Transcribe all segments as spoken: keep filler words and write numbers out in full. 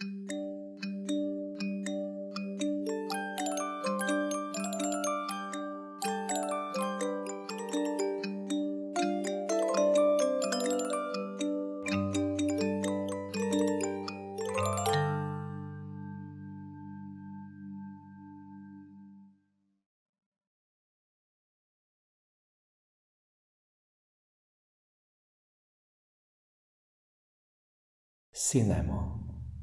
Cinema.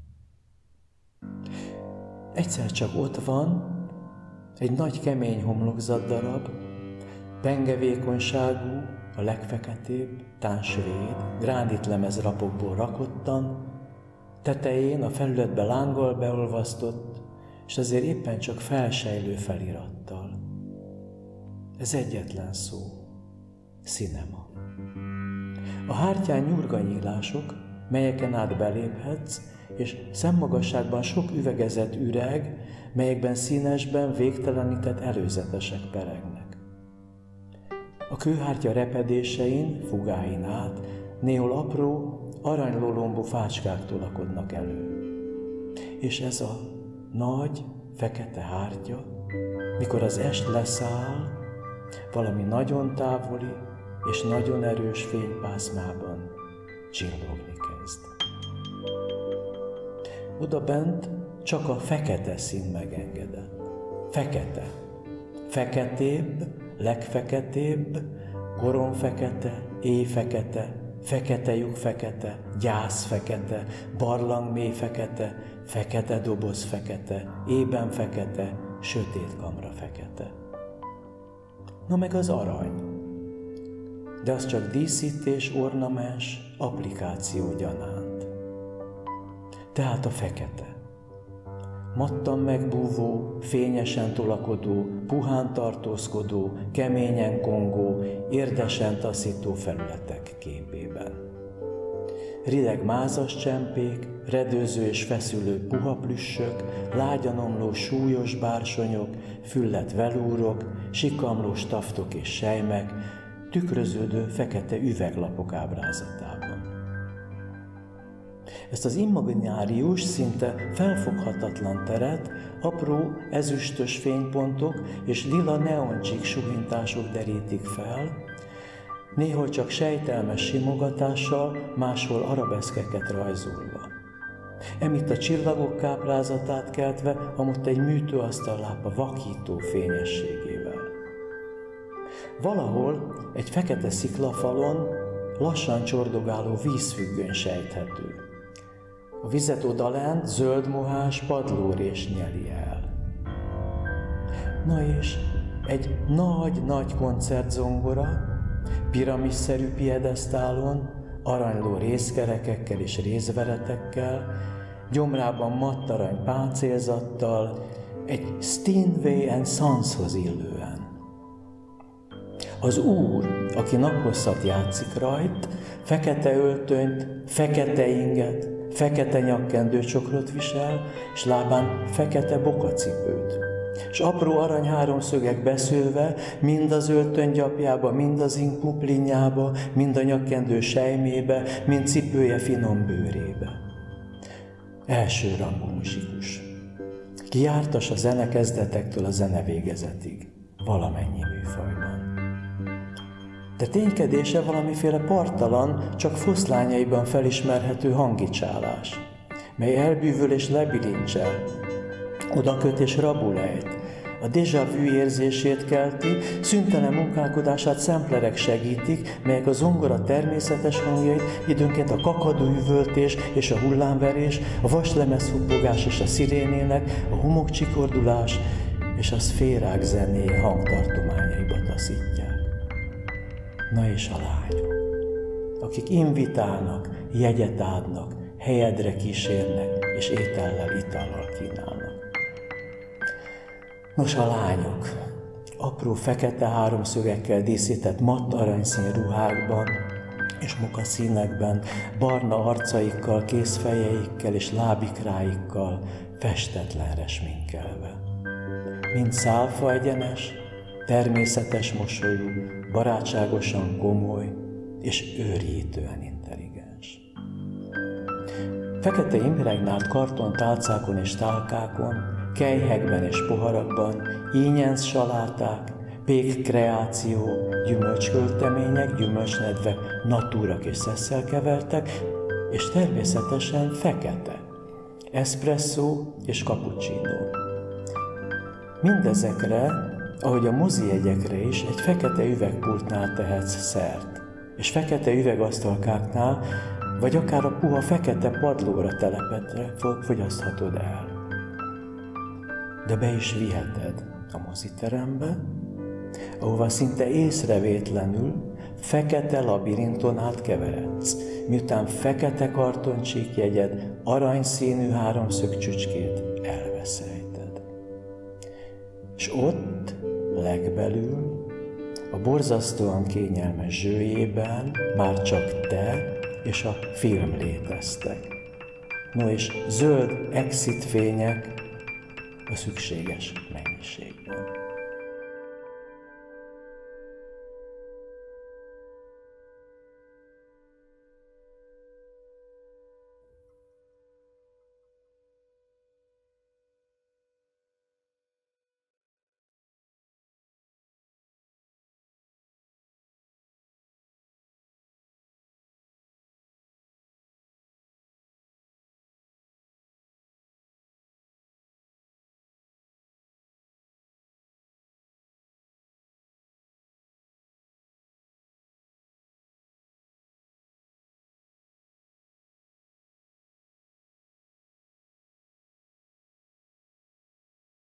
Egyszer csak ott van egy nagy kemény homlokzatdarab, pengevékonyságú, a legfeketébb, tán svéd, gránitlemez rapokból rakottan, tetején a felületbe lánggal beolvasztott, és azért éppen csak felsejlő felirattal. Ez egyetlen szó. Cinema. A hártyán nyurganyílások, melyeken át beléphetsz, és szemmagasságban sok üvegezett üreg, melyekben színesben végtelenített előzetesek peregnek. A kőhártya repedésein, fugáin át néhol apró, aranylolombú fácskák tolakodnak elő. És ez a nagy, fekete hártya, mikor az est leszáll, valami nagyon távoli és nagyon erős fénypászmában csillogni kezd. Oda bent csak a fekete szín megengedett. Fekete. Feketébb, legfeketébb, goromfekete, éjfekete, fekete lyuk fekete, gyász fekete, barlang mély fekete, fekete doboz fekete, ében fekete, sötét kamra fekete. Na meg az arany. De az csak díszítés, ornamens, applikáció gyanánt. Tehát a fekete. Mattan megbúvó, fényesen tolakodó, puhán tartózkodó, keményen kongó, érdesen taszító felületek képében. Rideg mázas csempék, redőző és feszülő puha plüssök, lágyan omló súlyos bársonyok, füllet velúrok, sikamlós taftok és sejmek, tükröződő fekete üveglapok ábrázatában. Ezt az imaginárius, szinte felfoghatatlan teret apró, ezüstös fénypontok és lila neoncsík suhintások derítik fel, néhol csak sejtelmes simogatással, máshol arabeszkeket rajzolva. Emitt a csillagok káprázatát keltve, amott egy műtőasztallápa vakító fényességével. Valahol egy fekete sziklafalon lassan csordogáló vízfüggöny sejthető. A vizet odalent zöld mohás padlórés nyeli el. Na és egy nagy-nagy koncertzongora, piramisszerű piedesztálon, aranyló részkerekekkel és rézveretekkel, gyomrában mattarany páncélzattal, egy Steinway and Sonshoz illően. Az úr, aki naphosszat játszik rajt, fekete öltönyt, fekete inget, fekete nyakkendőcsokrot visel, és lábán fekete bokacipőt. És apró arany háromszögek beszőve, mind az öltöny gyapjába, mind az ing kuplinjába, mind a nyakkendő sejmébe, mind cipője finom bőrébe. Elsőrangú muzsikus. Kijártas a zene kezdetektől a zene végezetig, valamennyi műfajban. De ténykedése valamiféle parttalan, csak foszlányaiban felismerhető hangicsálás, mely elbűvöl és lebilincsel, odaköt és rabulejt, a déjà vu érzését kelti, szüntelen munkálkodását szemplerek segítik, melyek a zongora természetes hangjait, időnként a kakadó üvöltés és a hullámverés, a vaslemez hubbogás és a szirénének, a homokcsikordulás és a szférák zenéje hangtartományaiba taszítják. Na és a lányok, akik invitálnak, jegyet adnak, helyedre kísérnek, és étellel, itallal kínálnak. Nos, a lányok, apró fekete háromszögekkel díszített matt aranyszín ruhákban és mokaszínekben, barna arcaikkal, kézfejeikkel és lábikráikkal festetlenre sminkelve. Mind szálfa egyenes, természetes mosolyú, barátságosan komoly és őrjítően intelligens. Fekete impregnált kartontálcákon és tálkákon, kelyhekben és poharakban, ínyenc saláták, pék kreáció, gyümölcsköltemények, gyümölcsnedvek, natúrak és szesszel kevertek, és természetesen fekete, espresszó és cappuccino. Mindezekre, ahogy a mozijegyekre is, egy fekete üvegpultnál tehetsz szert, és fekete üvegasztalkáknál, vagy akár a puha fekete padlóra telepetre fogyaszthatod el. De be is viheted a moziterembe, ahova szinte észrevétlenül fekete labirinton átkeveredsz, miután fekete kartoncsíkjegyed aranyszínű háromszög csücskét elveszejted. És ott, legbelül, a borzasztóan kényelmes zsőjében már csak te és a film léteztek. No és zöld exit fények a szükséges mennyiségben.